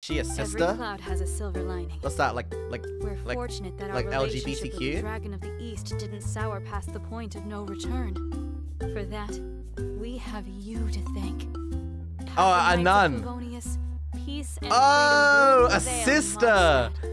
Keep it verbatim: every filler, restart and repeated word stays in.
she a sister? Every cloud has a silver lining. What's that, like, like, We're like, fortunate that like our L G B relationship T with Q? the Dragon of the East didn't sour past the point of no return. For that, we have you to thank. Oh, a nun. Peace and Oh, a freedom will prevail sister.